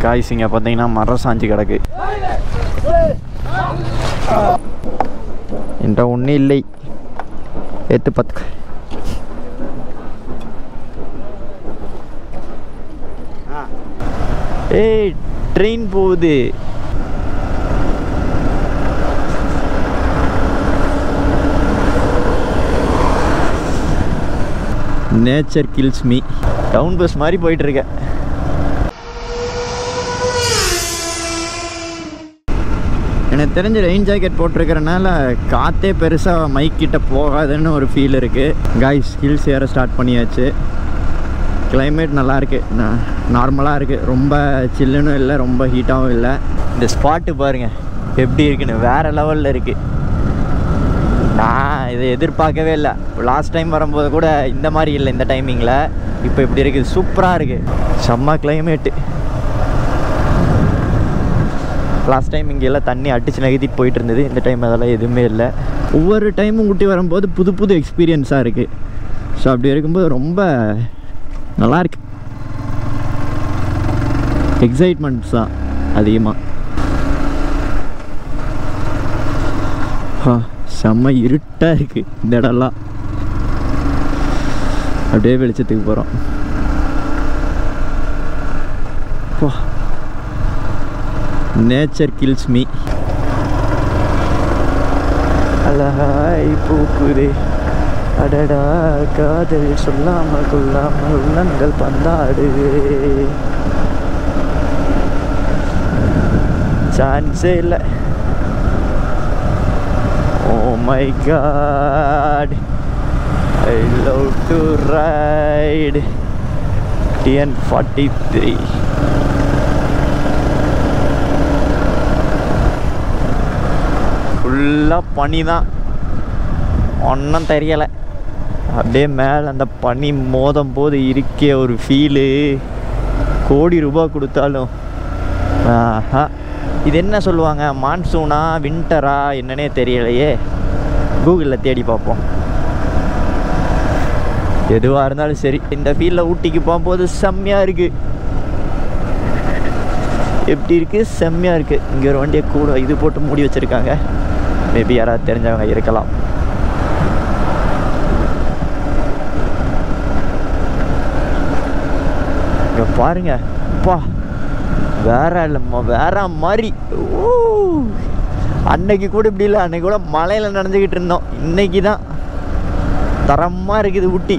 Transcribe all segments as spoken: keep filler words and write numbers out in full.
Guys இங்கே பார்த்தீங்கன்னா மரம் சாஞ்சு கிடக்கு. என்ற ஒன்றும் இல்லை. எத்து பத்து ஏய் ட்ரெயின் போகுது. Nature kills me. Town bus மாதிரி போயிட்டு இருக்கேன். எனக்கு தெரிஞ்ச ரெயின் ஜாக்கெட் போட்டிருக்கிறனால காற்றே பெருசாக மைக் கிட்ட போகாதுன்னு ஒரு ஃபீல் இருக்குது. காய்ஸ் ஹில்ஸ் ஏற ஸ்டார்ட் பண்ணியாச்சு. கிளைமேட் நல்லா இருக்குது, நார்மலாக இருக்குது. ரொம்ப சில்லுன்னு இல்லை, ரொம்ப ஹீட்டாகவும் இல்லை. இந்த ஸ்பாட்டு பாருங்கள் எப்படி இருக்குன்னு, வேறு லெவலில் இருக்குது. நான் இதை எதிர்பார்க்கவே இல்லை. லாஸ்ட் டைம் வரும்போது கூட இந்த மாதிரி இல்லை இந்த டைமிங்கில். இப்போ இப்படி இருக்குது, சூப்பராக இருக்குது, செம்ம கிளைமேட்டு. லாஸ்ட் டைம் இங்கே எல்லாம் தண்ணி அடிச்சு நகர்த்திட்டு போயிட்டு இருந்தது. இந்த டைம் அதெல்லாம் எதுவுமே இல்லை. ஒவ்வொரு டைமும் ஊட்டி வரும்போது புது புது எக்ஸ்பீரியன்ஸாக இருக்குது. ஸோ அப்படி இருக்கும்போது ரொம்ப நல்லாயிருக்கு. எக்ஸைட்மெண்ட்ஸ் தான் அதிகமாக. செம்ம இருட்டாக இருக்குது இந்த இடம்லாம். அப்படியே வெளிச்சத்துக்கு போகிறோம். Nature kills me. அழகாய் பூக்குதே அடடா காதல் சொல்லாமல் கொள்ளாமல் உள்ளங்கள் பந்தாடுவே. சான்ஸே இல்லை. Oh my God, I love to ride T N forty-three. ஃபுல்லாக பனி தான், ஒன்றும் தெரியலை. அப்படியே மேலே அந்த பனி மோதும் போது இருக்கே ஒரு ஃபீலு, கோடி ரூபா கொடுத்தாலும். ஆஹா, இது என்ன சொல்லுவாங்க, மான்சூனா வின்டரா என்னன்னே தெரியலையே. கூகுளில் தேடி பார்ப்போம். எதுவாக இருந்தாலும் சரி, இந்த ஃபீல்டில் ஊட்டிக்கு போகும்போது செம்மையாக இருக்குது. எப்படி இருக்குது, செம்மையாக இருக்குது. இங்கே ஒரு வண்டியை கூட இது போட்டு மூடி வச்சுருக்காங்க. மேபி யாராவது தெரிஞ்சவங்க இருக்கலாம். இங்கே பாருங்க, அப்பா வேற இல்லைம்மா, வேற மாதிரி. ஓ, அன்னைக்கு கூட இப்படி இல்லை. அன்னைக்கு கூட மலையில் நனைஞ்சிக்கிட்டு இருந்தோம். இன்னைக்கு தான் தரமாக இருக்குது ஊட்டி.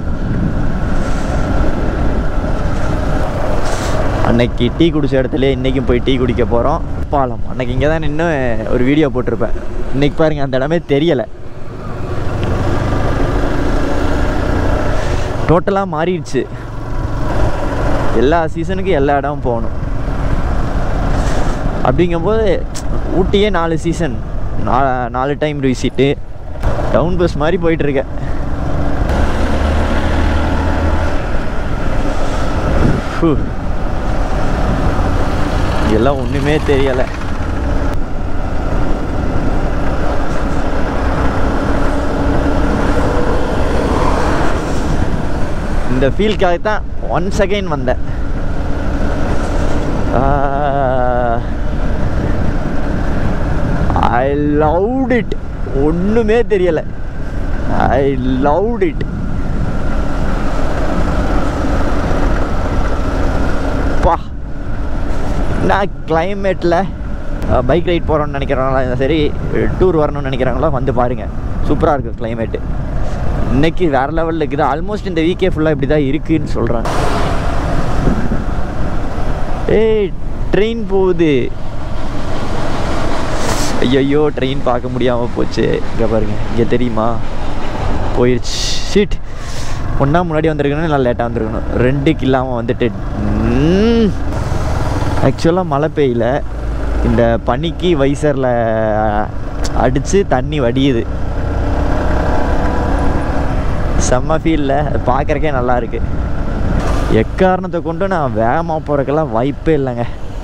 அன்னைக்கு டீ குடிச்ச இடத்துல இன்றைக்கும் போய் டீ குடிக்க போகிறோம். பாலம் அன்னைக்கு இங்கே தான் நின்று ஒரு வீடியோ போட்டிருப்பேன். இன்றைக்கி பாருங்கள், அந்த இடமே தெரியலை. டோட்டலாக மாறிடுச்சு. எல்லா சீசனுக்கும் எல்லா இடமும் போகணும். அப்படிங்கும்போது ஊட்டியே நாலு சீசன், நா நாலு டைம் விசிட்டு. டவுன் பஸ் மாதிரி போயிட்டுருக்கேன். எல்லாம் ஒன்றுமே தெரியலை. இந்த ஃபீல்காக தான் ஒன் செகண்ட் வந்தேன். I loved it. ஒன்றுமே தெரியலை. I loved it. பா, நான் கிளைமேட்டில் பைக் ரைட் போகிறோன்னு நினைக்கிறவங்களா சரி, டூர் வரணும்னு நினைக்கிறாங்களா வந்து பாருங்கள், சூப்பராக இருக்குது கிளைமேட்டு. இன்றைக்கி வேறு லெவலில் இருக்குது. ஆல்மோஸ்ட் இந்த வீக்கே ஃபுல்லாக இப்படி தான் இருக்குதுன்னு சொல்கிறாங்க. ஏய் ட்ரெயின் போகுது. ஐயோ, ட்ரெயின் பார்க்க முடியாமல் போச்சு. இங்கே பாருங்கள், இங்கே தெரியுமா, போயிடுச்சு. ஷீட், ஒன்றா முன்னாடி வந்திருக்கணும், நல்லா லேட்டாக வந்திருக்கணும். ரெண்டுக்கு இல்லாமல் வந்துட்டு. ஆக்சுவலாக மழை பெய்யல, இந்த பனிக்கு வைசரில் அடித்து தண்ணி வடியுது. செம்ம ஃபீலில் அது பார்க்குறக்கே நல்லா இருக்குது. எக்காரணத்தை கொண்டு நான் வேகமாக போகிறதுக்கெல்லாம் வாய்ப்பே இல்லைங்க.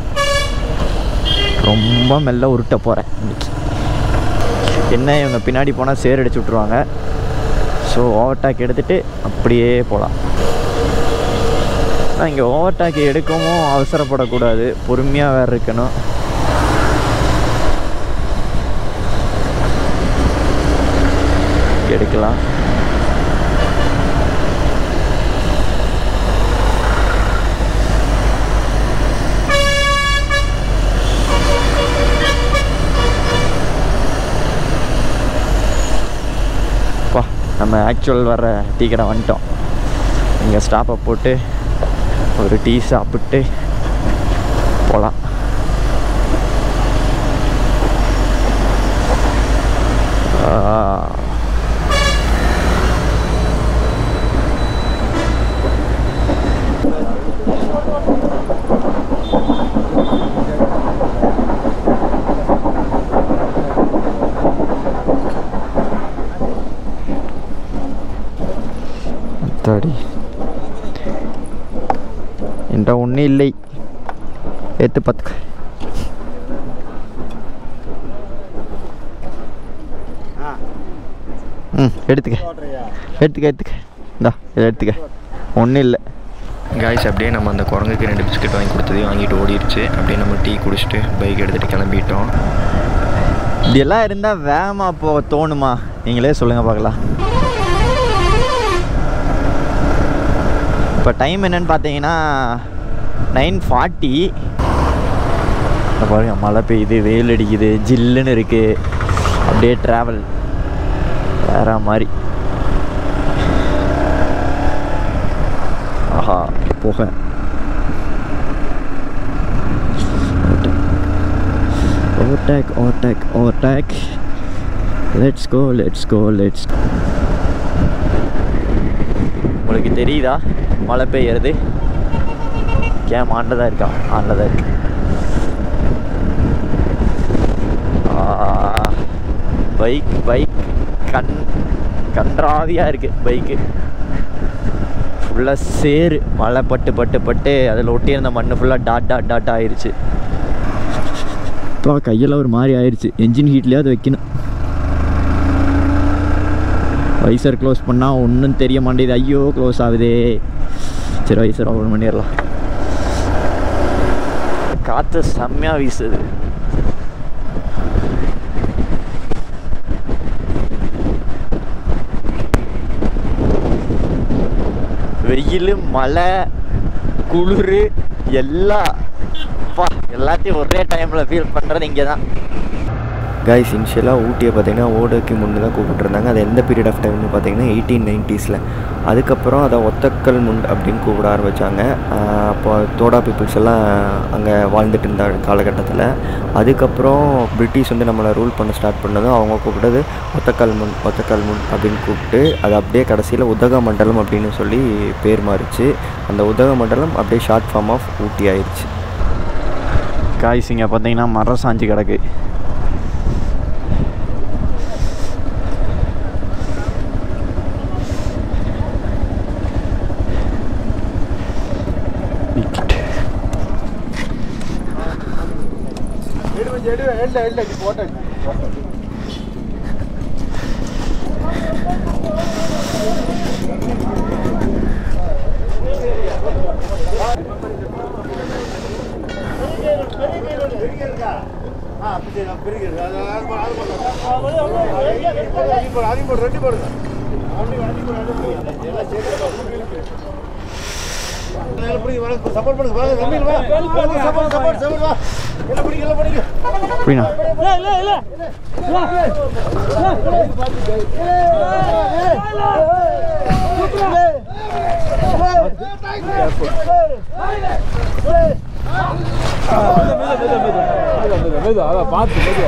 ரொம்ப மெல்ல உருட்ட போகிறேன் இன்னைக்கு. என்ன இவங்க பின்னாடி போனால் சேர் அடிச்சு விட்ருவாங்க. ஸோ ஓவர்டேக் எடுத்துகிட்டு அப்படியே போகலாம். ஆனால் இங்கே ஓவர்டேக் எடுக்கவும் அவசரப்படக்கூடாது, பொறுமையாக வேறு இருக்கணும். எடுக்கலாம். பா, நம்ம ஆக்சுவல் வர டீ கடை வந்துட்டோம். இங்கே ஸ்டாப்பை போட்டு ஒரு டீ சாப்பிட்டு போகலாம். என்ற ஒன்றும் இல்லை, எடுத்து பார்த்துக்க. ம் எடுத்துக்க எடுத்துக்க எடுத்துக்க இந்தா இதை எடுத்துக்க, ஒன்றும் இல்லை. காய்ஸ் அப்படியே நம்ம அந்த குரங்குக்கு ரெண்டு பிஸ்கட் வாங்கி கொடுத்ததையும் வாங்கிட்டு ஓடிடுச்சு. அப்படியே நம்ம டீ குடிச்சிட்டு பைக் எடுத்துகிட்டு கிளம்பிட்டோம். இப்படியெல்லாம் இருந்தால் வேகமாக போக தோணுமா? நீங்களே சொல்லுங்கள் பார்க்கலாம். இப்போ டைம் என்னன்னு பார்த்தீங்கன்னா நைன் ஃபார்ட்டி. பாருங்க, மழை பெய்யுது, வெயில் அடிக்குது, ஜில்லுன்னு இருக்குது. அப்படியே ட்ராவல் வேற மாதிரி. ஆஹா போக overtake overtake overtake. Let's go let's go let's. உங்களுக்கு தெரியுதா மழை பெய்யறது? கேம் ஆனில் தான் இருக்கா? ஆனில் தான் இருக்கு. பைக் பைக் கண் கன்றாவியாக இருக்குது. பைக்கு ஃபுல்லாக சேரு, மழை பட்டு பட்டு பட்டு அதில் ஒட்டியிருந்த மண் ஃபுல்லாக டாட் டாட் டாட் ஆயிடுச்சு. இப்போ கையெல்லாம் ஒரு மாதிரி ஆயிடுச்சு. என்ஜின் ஹீட்லேயே அது வைக்கணும். வைசர் க்ளோஸ் பண்ணால் ஒன்றும் தெரிய மாட்டேது. ஐயோ க்ளோஸ் ஆகுதே. சரி வைசர் ஓப்பன் பண்ணிடலாம். காற்று செம்மையாக வீசுது. வெயில், மழை, குளிர் எல்லாம் எல்லாத்தையும் ஒரே டைமில் ஃபீல் பண்ணுறது இங்கே தான். கைஸ் இனிஷியலாக ஊட்டியை பார்த்திங்கன்னா ஓடோக்கி முன்னு தான் கூப்பிட்டுருந்தாங்க. அது எந்த பீரியட் ஆஃப் டைம்னு பார்த்தீங்கன்னா எயிட்டீன் நைன்ட்டீஸில். அதுக்கப்புறம் அதை ஒத்தக்கல் முண்ட் அப்படின்னு கூப்பிட ஆரம்பித்தாங்க. அப்போ தோடா பீப்புள்ஸ் எல்லாம் அங்கே வாழ்ந்துட்டு இருந்த காலகட்டத்தில். அதுக்கப்புறம் பிரிட்டிஷ் வந்து நம்மளை ரூல் பண்ண ஸ்டார்ட் பண்ணதும் அவங்க கூப்பிட்டது ஒத்தக்கல் முன் ஒத்தக்கல் முன் அப்படின்னு கூப்பிட்டு அது அப்படியே கடைசியில் உதகமண்டலம் அப்படின்னு சொல்லி பேர் மாறிச்சு. அந்த உதகமண்டலம் அப்படியே ஷார்ட் ஃபார்ம் ஆஃப் ஊட்டி ஆயிடுச்சு. காய்ஸ் இங்கே பார்த்தீங்கன்னா மரம் சாஞ்சி கிடக்கு. சப்போர்ட் பண்ணுங்க வாங்க கம்பீர் வா சப்போர்ட் சப்போர்ட் சப்போர்ட் வா எல்லாம் படிங்க எல்லாம் படிங்க புரியுதா இல்ல இல்ல இல்ல மெது அத பாத்து மெது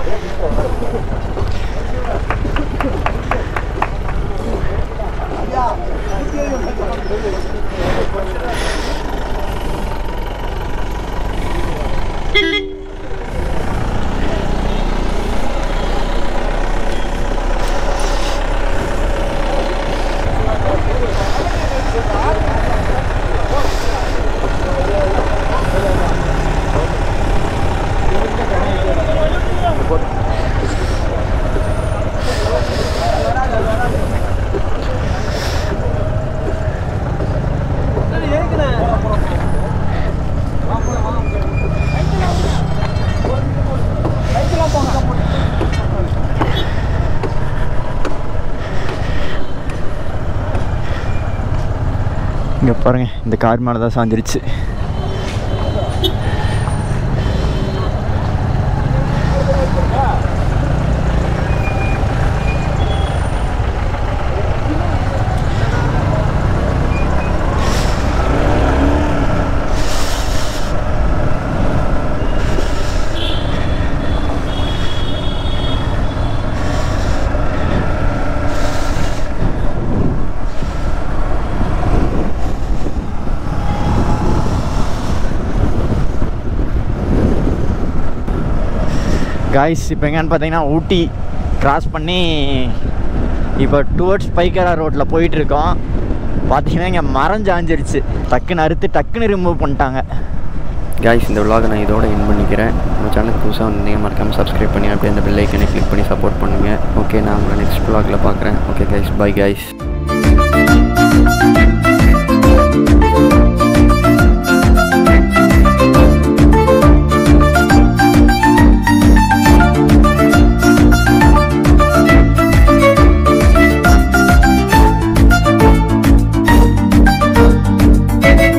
இங்கே பாருங்கள், இந்த கார் மேலே தான் சாஞ்சிருச்சு. காய்ஸ், இப்போ எங்கன்னு பார்த்தீங்கன்னா ஊட்டி கிராஸ் பண்ணி இப்போ டுவர்ட்ஸ் பைக்கரா ரோட்டில் போயிட்டுருக்கோம். பார்த்தீங்கன்னா இங்கே மரம் சாஞ்சிருச்சு. டக்குன்னு அறுத்து டக்குன்னு ரிமூவ் பண்ணிட்டாங்க. காய்ஸ், இந்த விலாகை நான் இதோட என் பண்ணிக்கிறேன். நம்ம சேனலுக்கு புதுசாக வந்தீங்க மறக்காமல் சப்ஸ்கிரைப் பண்ணி அப்படியே அந்த பெல் ஐக்கனை கிளிக் பண்ணி சப்போர்ட் பண்ணுங்கள். ஓகே, நான் உங்களை நெக்ஸ்ட் விலாகில் பார்க்குறேன். Okay guys, bye guys. Thank you.